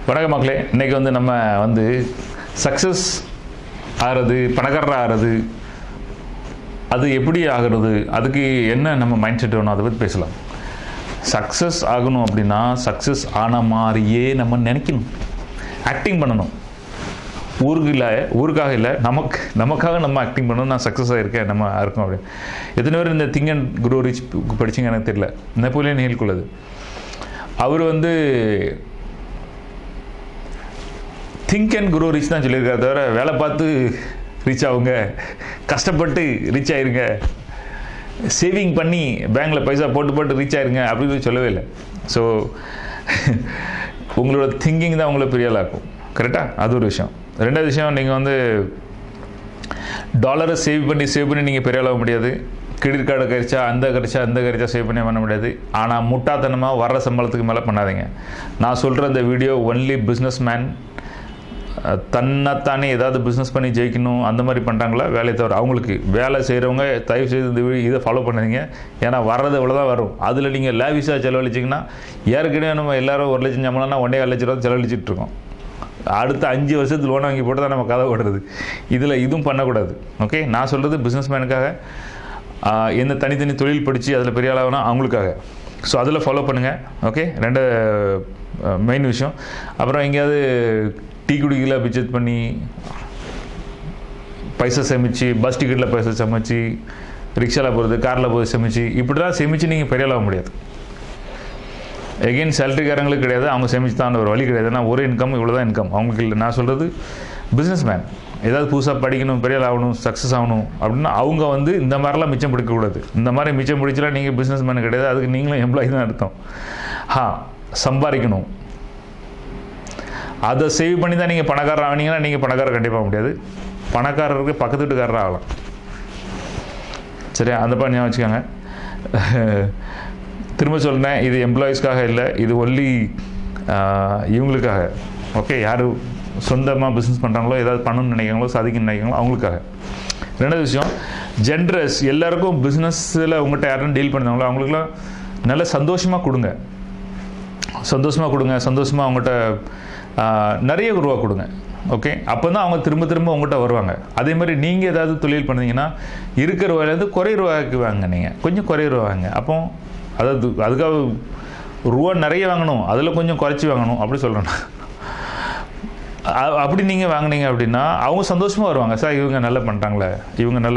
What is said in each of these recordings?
வணக்கம் மக்களே. இன்றைக்கி நம்ம சக்ஸஸ் ஆகிறது, பணக்காரராக ஆகிறது, அது எப்படி ஆகிறது, அதுக்கு என்ன நம்ம மைண்ட் செட் வேணும், அதை பற்றி பேசலாம். சக்ஸஸ் ஆகணும் அப்படின்னா சக்ஸஸ் ஆன மாதிரியே நம்ம நினைக்கணும், ஆக்டிங் பண்ணணும். ஊருக்காக இல்லை, நமக்காக நம்ம ஆக்டிங் பண்ணணும். நான் சக்ஸஸ் ஆகிருக்கேன், நம்ம இருக்கோம் அப்படின்னு. எத்தனை பேர் இந்த திங்க் அண்ட் க்ரோ ரிச் படிச்சிங்க எனக்கு தெரியல. நெப்போலியன் ஹில் அவர் திங்க் அண்ட் க்ரோ ரிச் தான் சொல்லியிருக்காரு, தவிர வேலை பார்த்து ரீச் ஆகுங்க, கஷ்டப்பட்டு ரீச் ஆயிருங்க, சேவிங் பண்ணி பேங்க்கில் பைசா போட்டு ரீச் ஆயிருங்க அப்படின்னு சொல்லவே இல்லை. ஸோ உங்களோட திங்கிங் தான் உங்களை பெரிய ஆளாக்கும். கரெக்டாக? அது ஒரு விஷயம். ரெண்டாவது விஷயம், நீங்கள் டாலரை சேவ் பண்ணி நீங்கள் பெரிய ஆளாக முடியாது. கிரெடிட் கார்டு கிடைச்சா அந்த கிடைச்சா சேவ் பண்ணி பண்ண முடியாது. ஆனால் முட்டாத்தனமாக வர்ற சம்பளத்துக்கு மேலே பண்ணாதீங்க. நான் சொல்கிற அந்த வீடியோ ஒன்லி பிஸ்னஸ் மேன் தன்னைத்தானே ஏதாவது பிஸ்னஸ் பண்ணி ஜெயிக்கணும் அந்த மாதிரி பண்ணுறாங்களா வேலையை தவிர. அவங்களுக்கு வேலை செய்கிறவங்க தயவு செய்து இந்த இதை ஃபாலோ பண்ணுறீங்க. ஏன்னா வர்றது இவ்வளோதான் வரும். அதில் நீங்கள் லேவிஸாக செலவழிச்சிங்கன்னா, ஏற்கனவே நம்ம எல்லோரும் 1 லட்சம் சம்பளம்னா 1.25 லட்ச ரூபா செலவழிச்சிட்டு இருக்கோம். அடுத்த 5 வருஷத்துக்கு லோன் வாங்கி போட்டு தான் நம்ம கதை ஓடுறது. இதில் இதுவும் பண்ணக்கூடாது. ஓகே, நான் சொல்கிறது பிஸ்னஸ் மேனுக்காக, எந்த தனித்தனி தொழில் படித்து அதில் பெரிய ஆளாகனா அவங்களுக்காக. ஸோ அதில் ஃபாலோ பண்ணுங்கள். ஓகே, ரெண்டு மெயின் விஷயம். அப்புறம் எங்கேயாவது டீ குடிக்கல பிச்சத் பண்ணி பைசா சேமித்து, பஸ் டிக்கெட்டில் பைசா சமைச்சு, ரிக்ஷாவில் போகிறது, காரில் போய் சேமிச்சு, இப்படி தான் சேமித்து நீங்கள் பெரிய ஆளாக முடியாது. எகெயின் சேலரிக்காரங்களுக்கு கிடையாது, அவங்க சேமிச்சு தான் ஒரு வழி கிடையாது. ஏன்னா ஒரு இன்கம் இவ்வளோ தான் இன்கம் அவங்களுக்கு இல்லை. நான் சொல்கிறது பிஸ்னஸ் மேன் ஏதாவது புதுசாக படிக்கணும், பெரிய ஆகணும், சக்ஸஸ் ஆகணும் அப்படின்னா அவங்க இந்த மாதிரிலாம் மிச்சம் பிடிக்கக்கூடாது. இந்த மாதிரி மிச்சம் பிடிச்சலாம் நீங்கள் பிஸ்னஸ் மேன் கிடையாது, அதுக்கு நீங்களும் எம்ப்ளாயி தான் அர்த்தம். சம்பாதிக்கணும், அதை சேவ் பண்ணி தான் நீங்கள் பணக்காரர் ஆனீங்கன்னா நீங்கள் பணக்காரர் கண்டிப்பாக முடியாது. பணக்காரருக்கு பக்கத்து வீட்டுக்காரராக ஆகலாம். சரியா? அந்த பண்ணி வச்சுக்கோங்க. திரும்ப சொல்கிறேன், இது எம்ப்ளாயீஸ்க்காக இல்லை, இது ஒன்லி இவங்களுக்காக. ஓகே, யார் சொந்தமாக பிஸ்னஸ் பண்ணுறாங்களோ, ஏதாவது பண்ணணும்னு நினைக்கிறாங்களோ, சாதிக்கணும்னு நினைக்கிறாங்களோ அவங்களுக்காக. ரெண்டாவது விஷயம், ஜென்ரஸ். எல்லாருக்கும் பிஸ்னஸில் உங்கள்கிட்ட யாரும் டீல் பண்ணுறாங்களோ அவங்களுக்குலாம் நல்ல சந்தோஷமாக கொடுங்க. சந்தோஷமாக அவங்கள்ட்ட நிறைய ரூபா கொடுங்க. ஓகே, அப்போ தான் அவங்க திரும்ப உங்கள்கிட்ட வருவாங்க. அதே மாதிரி நீங்கள் ஏதாவது தொழில் பண்ணீங்கன்னா இருக்கிற ரூபாயிலேருந்து குறைய ரூபாய்க்கு வாங்க. நீங்கள் கொஞ்சம் குறைய ரூபா வாங்க. அப்போ அதாவது அதுக்காக ரூபா நிறைய வாங்கணும், அதில் கொஞ்சம் குறைச்சி வாங்கணும் அப்படி சொல்கிறேன். அப்படி நீங்கள் வாங்கினீங்க அப்படின்னா அவங்க சந்தோஷமாக வருவாங்க. சார் இவங்க நல்லா பண்ணுறாங்களே, இவங்க நல்ல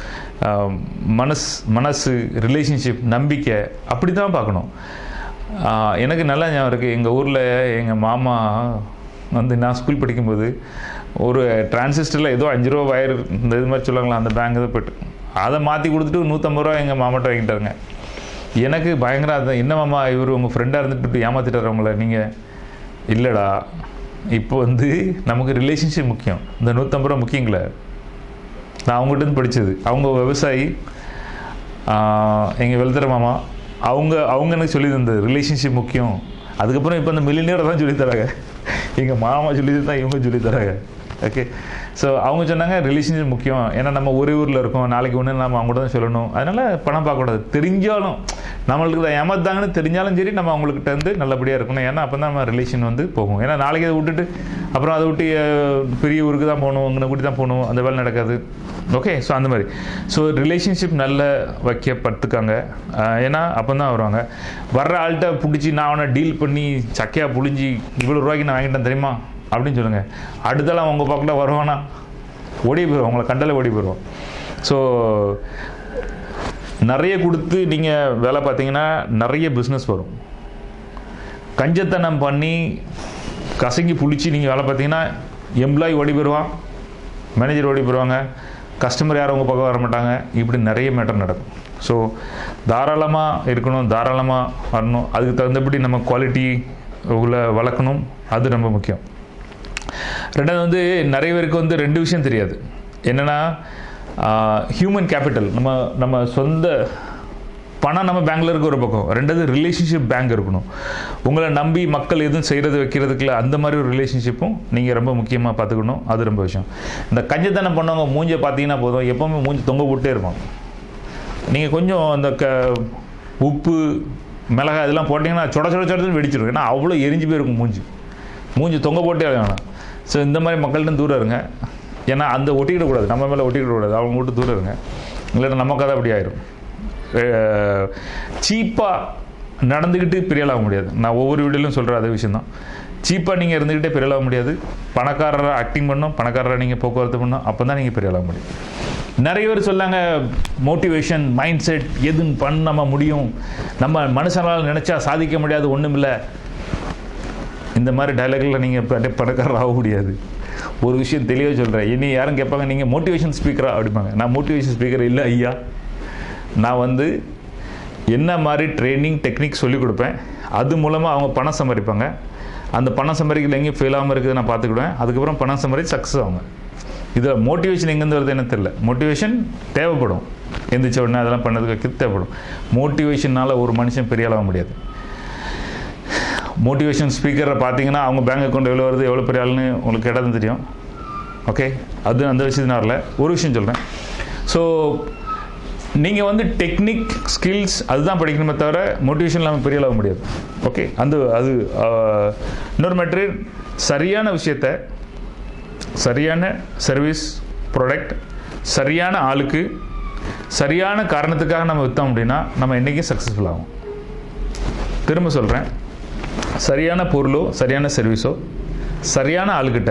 மனசு ரிலேஷன்ஷிப், நம்பிக்கை, அப்படி தான் பார்க்கணும். எனக்கு நல்லா ஞாபகம் இருக்குது, எங்கள் ஊரில் எங்கள் மாமா நான் ஸ்கூல் படிக்கும்போது ஒரு டிரான்சிஸ்டரில் ஏதோ 5 ரூபா வயர் இந்த இது மாதிரி சொல்லுவாங்களா, அந்த பேங்க் இதை போய்ட்டு அதை மாற்றி கொடுத்துட்டு 150 ரூபா எங்கள் மாமாட்ட வாங்கிட்டாருங்க. எனக்கு பயங்கர அதுதான், என்ன மாமா இவர் உங்கள் ஃப்ரெண்டாக இருந்துட்டு இப்படி ஏமாற்றிட்டார் அவங்கள. நீங்கள் இல்லைடா, இப்போ நமக்கு ரிலேஷன்ஷிப் முக்கியம், இந்த 150 ரூபா முக்கியங்களே. நான் அவங்ககிட்ட படித்தது, அவங்க விவசாயி, எங்கள் வெளுத்துற மாமா, அவங்க எனக்கு சொல்லி தந்தது ரிலேஷன்ஷிப் முக்கியம். அதுக்கப்புறம் இப்போ அந்த மில்லியனியரை தான் சொல்லித்தராங்க, எங்கள் மாமா சொல்லி தான் இவங்க சொல்லித்தராங்க. ஓகே, ஸோ அவங்க சொன்னாங்க ரிலேஷன்ஷிப் முக்கியம், ஏன்னா நம்ம ஒரே ஊரில் இருக்கோம், நாளைக்கு ஒன்று நம்ம அவங்கள்ட்ட தான் சொல்லணும். அதனால் பணம் பார்க்கக்கூடாது. தெரிஞ்சாலும் நம்மளுக்கு தான் ஏமாத்தாங்கன்னு தெரிஞ்சாலும் சரி, நம்ம அவங்கக்கிட்ட நல்லபடியாக இருக்கணும். ஏன்னா அப்போ தான் நம்ம ரிலேஷன் போகும். ஏன்னா நாளைக்கு அதை விட்டுட்டு அப்புறம் அதை விட்டு பெரிய ஊருக்கு தான் போகணும், இங்கே கூட்டி தான் போகணும், அந்த வேலை நடக்காது. ஓகே, ஸோ அந்த மாதிரி. ஸோ ரிலேஷன்ஷிப் நல்ல வைக்கப்பட்டுக்காங்க. ஏன்னா அப்போ தான் வருவாங்க. வர்ற ஆள்கிட்ட பிடிச்சி நான் அவனை டீல் பண்ணி சக்கையாக புழிஞ்சி இவ்வளோ ரூபாய்க்கு நான் வாங்கிட்டேன் தெரியுமா அப்படின்னு சொல்லுங்கள். அடுத்தாலும் அவங்க பக்கத்தில் வருவானா ஓடி போயிடுவோம், அவங்கள கண்டாலே ஓடி போயிடுவோம். ஸோ நிறைய கொடுத்து நீங்கள் வேலை பார்த்தீங்கன்னா நிறைய பிஸ்னஸ் வரும். கஞ்சத்தனம் பண்ணி கசங்கி புளிச்சு நீங்கள் வேலை பார்த்தீங்கன்னா எம்ப்ளாயி ஓடி போயிடுவான், மேனேஜர் ஓடி போயிடுவாங்க, கஸ்டமர் யாரும் உங்கள் பக்கம் வர மாட்டாங்க. இப்படி நிறைய மேட்டர் நடக்கும். ஸோ தாராளமாக இருக்கணும், தாராளமாக வரணும். அதுக்கு தகுந்தபடி நம்ம குவாலிட்டி வளர்க்கணும், அது ரொம்ப முக்கியம். ரெண்டாவது நிறைய பேருக்கு 2 விஷயம் தெரியாது. என்னென்னா ஹியூமன் கேபிட்டல், நம்ம சொந்த பணம் நம்ம பேங்க்கில் இருக்க ஒரு பக்கம். ரெண்டாவது ரிலேஷன்ஷிப் பேங்க் இருக்கணும். உங்களை நம்பி மக்கள் எதுவும் செய்கிறது வைக்கிறதுக்குள்ள அந்த மாதிரி ஒரு ரிலேஷன்ஷிப்பும் நீங்கள் ரொம்ப முக்கியமாக பார்த்துக்கணும். அது ரொம்ப விஷயம். இந்த கஞ்சத்தனம் பண்ணவங்க மூஞ்சை பார்த்தீங்கன்னா போதும், எப்போவுமே மூஞ்சி தொங்க போட்டே இருப்பாங்க. நீங்கள் கொஞ்சம் அந்த உப்பு மிளகாய் இதெல்லாம் போட்டிங்கன்னா சொட சொட சொடன்னு வெடிச்சிடும். ஏன்னா அவ்வளோ எரிஞ்சு போயிருக்கும் மூஞ்சி. மூஞ்சி தொங்க போட்டே வேணாம். ஸோ இந்த மாதிரி மக்கள்கிட்ட தூரம் இருங்க. ஏன்னா அந்த ஒட்டிக்கிடக்கூடாது, நம்ம மேலே ஒட்டிக்கிடக்கூடாது, அவங்க விட்டு தூரம் இருங்க. இல்லைன்னா நம்ம கதை அப்படி ஆயிரும். சீப்பாக நடந்துக்கிட்டு பெரியலாக முடியாது. நான் ஒவ்வொரு வீடியோலையும் சொல்கிற அதே விஷயந்தான். சீப்பாக நீங்கள் இருந்துக்கிட்டே பெரியலாக முடியாது. பணக்காரராக ஆக்டிங் பண்ணணும், பணக்காரராக நீங்கள் போக்குவரத்து பண்ணணும், அப்போ தான் நீங்கள் பெரியலாக முடியும். நிறைய பேர் சொல்லாங்க மோட்டிவேஷன், மைண்ட் செட் எதுன்னு பண்ண முடியும், நம்ம மனுஷனால் நினச்சா சாதிக்க முடியாது, ஒன்றும் இல்லை. இந்த மாதிரி டைலாக்ல நீங்கள் பணக்காரர் ஆக முடியாது. ஒரு விஷயம் தெளிவாக சொல்கிறேன். இனி யாரும் கேட்பாங்க நீங்கள் மோட்டிவேஷன் ஸ்பீக்கரா அப்படிப்பாங்க. நான் மோட்டிவேஷன் ஸ்பீக்கர் இல்லை ஐயா. நான் என்ன மாதிரி ட்ரைனிங் டெக்னிக் சொல்லிக் கொடுப்பேன், அது மூலமாக அவங்க பணம் சம்பாதிப்பாங்க. அந்த பணம் சம்பாதிக்கல எங்கேயும் ஃபெயில் ஆகாமல் இருக்குது நான் பார்த்துக்கிடுவேன். அதுக்கப்புறம் பணம் சம்பாதிச்சு சக்ஸஸ் ஆகுங்க. இதில் மோட்டிவேஷன் எங்கேருந்து வருது எனக்கு தெரியல. மோட்டிவேஷன் தேவைப்படும், எந்திரிச்ச உடனே அதெல்லாம் பண்ணதுக்கு தேவைப்படும். மோட்டிவேஷனால் ஒரு மனுஷன் பெரிய ஆக முடியாது. மோட்டிவேஷன் ஸ்பீக்கரை பார்த்தீங்கன்னா அவங்க பேங்க் அக்கௌண்ட் எவ்வளோ வருது, எவ்வளோ பெரிய ஆளுன்னு உங்களுக்கு கேட்டால் தெரியும். ஓகே, அது அந்த விஷயத்தினால வரல. ஒரு விஷயம் சொல்கிறேன். ஸோ நீங்கள் டெக்னிக் ஸ்கில்ஸ் அதுதான் படிக்கணுமே தவிர மோட்டிவேஷன் இல்லாமல் பெரிய ஆக முடியாது. ஓகே, அது இன்னொரு மேட்ரு, சரியான விஷயத்தை, சரியான சர்வீஸ் ப்ராடக்ட் சரியான ஆளுக்கு சரியான காரணத்துக்காக நம்ம விற்றோம் அப்படின்னா நம்ம என்றைக்கும் சக்ஸஸ்ஃபுல் ஆகும். திரும்ப சொல்கிறேன், சரியான பொருளோ சரியான சர்வீஸோ சரியான ஆளுக்கிட்ட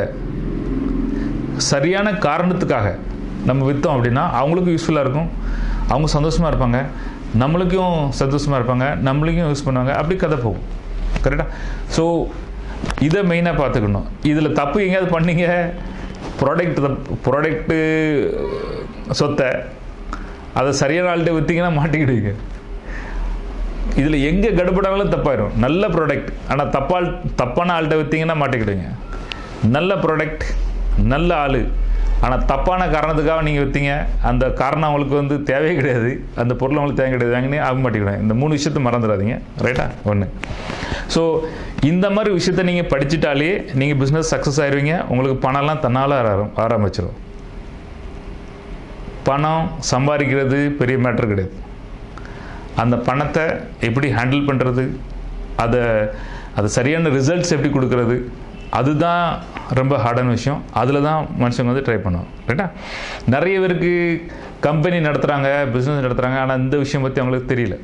சரியான காரணத்துக்காக நம்ம விற்றோம் அப்படின்னா அவங்களுக்கும் யூஸ்ஃபுல்லாக இருக்கும், அவங்க சந்தோஷமாக இருப்பாங்க, நம்மளுக்கும் சந்தோஷமாக இருப்பாங்க, நம்மளுக்கும் யூஸ் பண்ணுவாங்க. அப்படி கதை போகும். கரெக்டாக? ஸோ இதை மெயினாக பார்த்துக்கணும். இதில் தப்பு எங்கேயாவது பண்ணீங்க, ப்ராடக்ட்டு சொத்தை அதை சரியான ஆள்கிட்ட விற்றீங்கன்னா மாட்டிக்கிடுவீங்க. இதில் எங்கே கடுபடாலும் தப்பாயிடும். நல்ல ப்ராடக்ட் ஆனால் தப்பான ஆள்கிட்ட விற்றீங்கன்னா மாட்டிக்கிடுவீங்க. நல்ல ப்ராடக்ட், நல்ல ஆள் ஆனால் தப்பான காரணத்துக்காக நீங்கள் விற்றீங்க, அந்த காரணம் அவங்களுக்கு தேவையே கிடையாது, அந்த பொருள் அவங்களுக்கு தேவை கிடையாது, வாங்கினே ஆக மாட்டேங்கிறாங்க. இந்த 3 விஷயத்தை மறந்துடாதீங்க. ரைட்டா? ஒன்று. ஸோ இந்த மாதிரி விஷயத்த நீங்கள் படிச்சுட்டாலே நீங்கள் பிஸ்னஸ் சக்ஸஸ் ஆயிடுவீங்க. உங்களுக்கு பணம்லாம் தன்னால் ஆரம்பிச்சிடும். பணம் சம்பாதிக்கிறது பெரிய மேட்ரு கிடையாது. அந்த பணத்தை எப்படி ஹேண்டில் பண்ணுறது, அது சரியான ரிசல்ட்ஸ் எப்படி கொடுக்கறது, அதுதான் ரொம்ப ஹார்டான விஷயம். அதில் தான் மனுஷங்க ட்ரை பண்ணுவோம். ரைட்டா? நிறைய பேருக்கு கம்பெனி நடத்துகிறாங்க, பிஸ்னஸ் நடத்துகிறாங்க, ஆனால் இந்த விஷயம் பற்றி அவங்களுக்கு தெரியல.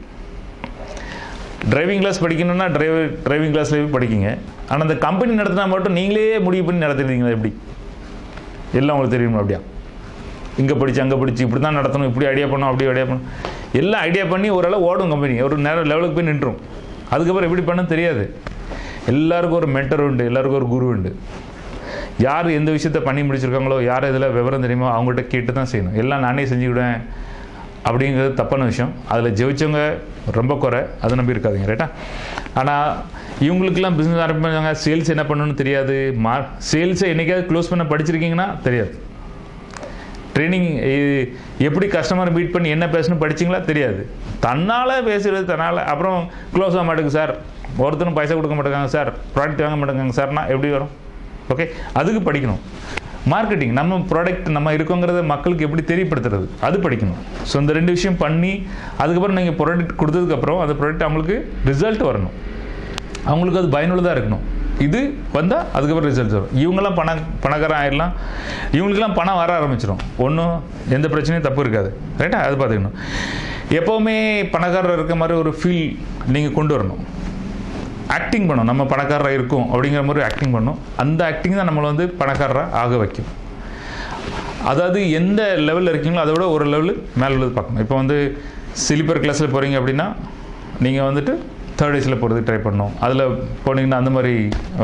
டிரைவிங் கிளாஸ் படிக்கணும்னா டிரைவிங் கிளாஸ்லேயே படிக்கிங்க. ஆனால் அந்த கம்பெனி நடத்தினா மட்டும் நீங்களே முடிவு பண்ணி நடத்துறீங்களா? எப்படி எல்லாம் உங்களுக்கு தெரியுமா? அப்படியா? இங்கே படித்து அங்கே படித்து இப்படி தான் நடத்தணும், இப்படி ஐடியா பண்ணணும், அப்படி ஐடியா பண்ணணும், எல்லாம் ஐடியா பண்ணி ஓரளவு ஓடும் கம்பெனி, ஒரு நேரம் லெவலுக்கு போய் நின்றுடும். அதுக்கப்புறம் எப்படி பண்ண தெரியாது. எல்லாருக்கும் ஒரு மென்டர் உண்டு, எல்லாருக்கும் ஒரு குரு உண்டு. யார் எந்த விஷயத்த பண்ணி முடிச்சிருக்காங்களோ, யார் இதில் விவரம் தெரியுமோ அவங்கள்ட்ட கேட்டு தான் செய்யணும். எல்லாம் நானே செஞ்சுக்கிடுவேன் அப்படிங்கிறது தப்பான விஷயம். அதில் ஜெயிச்சவங்க ரொம்ப குறை, அதை நம்பி இருக்காதுங்க. ரைட்டா? ஆனால் இவங்களுக்கெல்லாம் பிஸ்னஸ் ஆரம்பிப்பாங்க, சேல்ஸ் என்ன பண்ணணும்னு தெரியாது. சேல்ஸை என்றைக்காவது க்ளோஸ் பண்ண படிச்சிருக்கீங்கன்னா தெரியாது. ட்ரைனிங் எப்படி கஸ்டமரை மீட் பண்ணி என்ன பேசணும் படிச்சிங்களா? தெரியாது. தன்னால் பேசுகிறது தன்னால். அப்புறம் க்ளோஸ் ஆக மாட்டேங்குது சார், ஒருத்தரும் பைசா கொடுக்க மாட்டேங்காங்க சார், ப்ராடக்ட் வாங்க மாட்டேங்காங்க சார்னா எப்படி வரும்? ஓகே, அதுக்கு படிக்கணும். மார்க்கெட்டிங், நம்ம ப்ராடக்ட் நம்ம இருக்கோங்கிறத மக்களுக்கு எப்படி தெரியப்படுத்துறது, அது படிக்கணும். ஸோ இந்த 2 விஷயம் பண்ணி அதுக்கப்புறம் நீங்கள் ப்ராடக்ட் கொடுத்ததுக்கப்புறம் அந்த ப்ராடக்ட் அவங்களுக்கு ரிசல்ட் வரணும், அவங்களுக்கு அது பயனுள்ளதாக இருக்கணும். இது வந்தால் அதுக்கப்புறம் ரிசல்ட் வரும். இவங்கெல்லாம் பணக்காரன் ஆயிடலாம், இவங்களுக்கெல்லாம் பணம் வர ஆரம்பிச்சிடும். ஒன்றும் எந்த பிரச்சனையும் தப்பு இருக்காது. ரைட்டா? அது பார்த்துக்கணும். எப்போவுமே பணக்காரர் இருக்க மாதிரி ஒரு ஃபீல் நீங்கள் கொண்டு வரணும். ஆக்டிங் பண்ணணும், நம்ம பணக்காரராக இருக்கும் அப்படிங்கிற மாதிரி ஆக்டிங் பண்ணணும். அந்த ஆக்டிங் தான் நம்மளை பணக்காரராக ஆக வைக்கும். அதாவது எந்த லெவலில் இருக்கீங்களோ அதை விட ஒரு லெவலு மேலே உள்ளது பார்க்கணும். இப்போ ஸ்லீப்பர் கிளாஸில் போகிறீங்க அப்படின்னா நீங்கள் 3rd ஏசியில் போகிறதுக்கு ட்ரை பண்ணணும். அதில் போனீங்கன்னா அந்த மாதிரி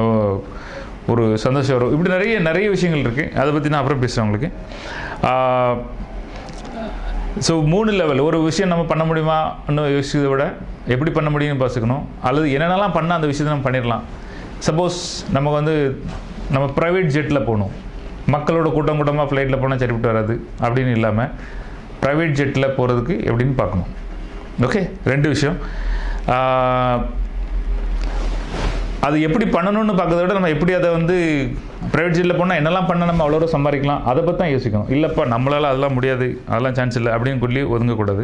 ஒரு சந்தோஷம் வரும். இப்படி நிறைய விஷயங்கள் இருக்குது. அதை பற்றி நான் அப்புறம் பேசுகிறேன் உங்களுக்கு. So 3 level. ஒரு விஷயம் நம்ம பண்ண முடியுமா இன்னும் யோசிக்கிறத விட எப்படி பண்ண முடியும்னு பார்த்துக்கணும். அல்லது என்னென்னலாம் பண்ணால் அந்த விஷயத்தை நம்ம பண்ணிடலாம். சப்போஸ் நமக்கு நம்ம ப்ரைவேட் ஜெட்டில் போகணும், மக்களோட கூட்டமாக ஃப்ளைட்டில் போனால் சரிவிட்டு வராது அப்படின்னு இல்லாமல் ப்ரைவேட் ஜெட்டில் போகிறதுக்கு எப்படின்னு பார்க்கணும். ஓகே, 2 விஷயம். அது எப்படி பண்ணணும்னு பார்க்கறத விட நம்ம எப்படி அதை ப்ரைவேட் ஜெட்டில் போனால் என்னெல்லாம் பண்ணால் நம்ம அவ்வளோ சம்பாதிக்கலாம் அதை பற்றி தான் யோசிக்கணும். இல்லைப்பா நம்மளால் அதெல்லாம் முடியாது, அதெல்லாம் சான்ஸ் இல்லை அப்படின்னு சொல்லி ஒதுங்கக்கூடாது.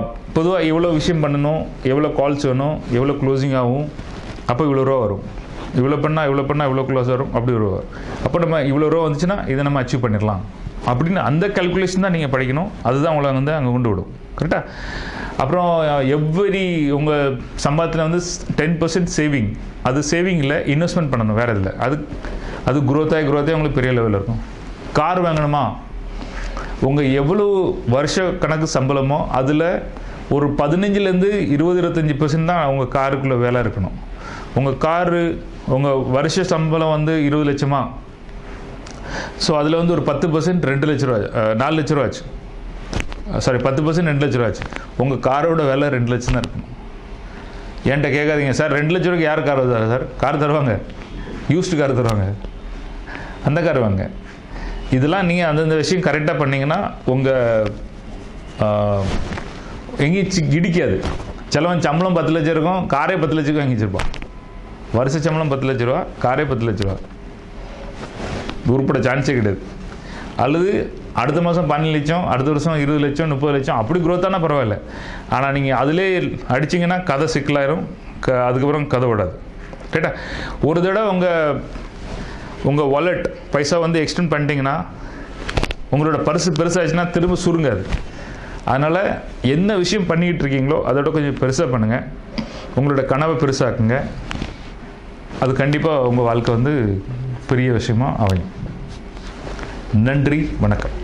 பொதுவாக எவ்வளோ விஷயம் பண்ணணும், எவ்வளோ கால்ஸ் வேணும், எவ்வளோ க்ளோசிங் ஆகும், அப்போ இவ்வளோ ரூபா வரும். இவ்வளோ பண்ணால் இவ்வளோ க்ளோஸ் வரும், அப்படி ஒரு அப்போ நம்ம இவ்வளோ ரூபா வந்துச்சுன்னா இதை நம்ம அச்சீவ் பண்ணிடலாம் அப்படின்னு அந்த கால்குலேஷன் தான் நீங்கள் படிக்கணும். அதுதான் உங்களை வந்து அங்கே கொண்டு விடும். கரெக்டாக? அப்புறம் எவ்ரி உங்கள் சம்பாதத்தில் வந்து 10% சேவிங். அது சேவிங் இல்லை, இன்வெஸ்ட்மெண்ட் பண்ணணும் வேறு இதில். அது குரோத்தாகி உங்களுக்கு பெரிய லெவலில் இருக்கும். கார் வாங்கணுமா, உங்கள் எவ்வளோ வருஷ கணக்கு சம்பளமோ அதில் ஒரு 15% 20-25% தான் உங்கள் காருக்குள்ளே வேலை இருக்கணும். உங்கள் காரு உங்கள் வருஷ சம்பளம் வந்து 20 லட்சமா, ஸோ அதில் வந்து ஒரு 10% 2 லட்ச ரூபா 4 லட்ச ரூபா ஆச்சு. சாரி 10% 2 லட்ச ரூபா ஆச்சு. உங்கள் காரோட விலை 2 லட்சம் தான் இருக்கணும். என்கிட்ட கேட்காதீங்க சார் 2 லட்ச ரூபாய்க்கு யார் கார் தருவா சார்? கார் தருவாங்க, யூஸ்டு கார் தருவாங்க, அந்த கார் வாங்க. இதெல்லாம் நீங்கள் அந்தந்த விஷயம் கரெக்டாக பண்ணிங்கன்னா உங்கள் எங்கேயும் இடிக்காது. சிலவன் சம்பளம் 10 லட்சம் இருக்கும், காரே 10 லட்சத்துக்கு வாங்கி வச்சிருப்பான். வருஷ சம்பளம் 10 லட்ச ரூபா, காரே 10 லட்ச ரூபா. உருப்பட சான்ஸே கிடையாது. அல்லது அடுத்த மாதம் 12 லட்சம், அடுத்த வருஷம் 20 லட்சம் 30 லட்சம் அப்படி குரோத்தானா பரவாயில்ல. ஆனால் நீங்கள் அதிலே அடிச்சிங்கன்னா கதை சிக்கலாயிரும், அதுக்கப்புறம் கதை விடாது. ரைட்டா? ஒரு தடவை உங்கள் வாலெட் பைசா வந்து எக்ஸ்டெண்ட் பண்ணிட்டீங்கன்னா உங்களோட பர்ஸு பெருசாகிடுச்சுன்னா திரும்ப சுருங்காது. அதனால் என்ன விஷயம் பண்ணிக்கிட்டு இருக்கீங்களோ அதோட கொஞ்சம் பெருசாக பண்ணுங்கள். உங்களோட கனவை பெருசாக்குங்க. அது கண்டிப்பாக உங்கள் வாழ்க்கை வந்து பெரிய விஷயமாக அமையும். நன்றி, வணக்கம்.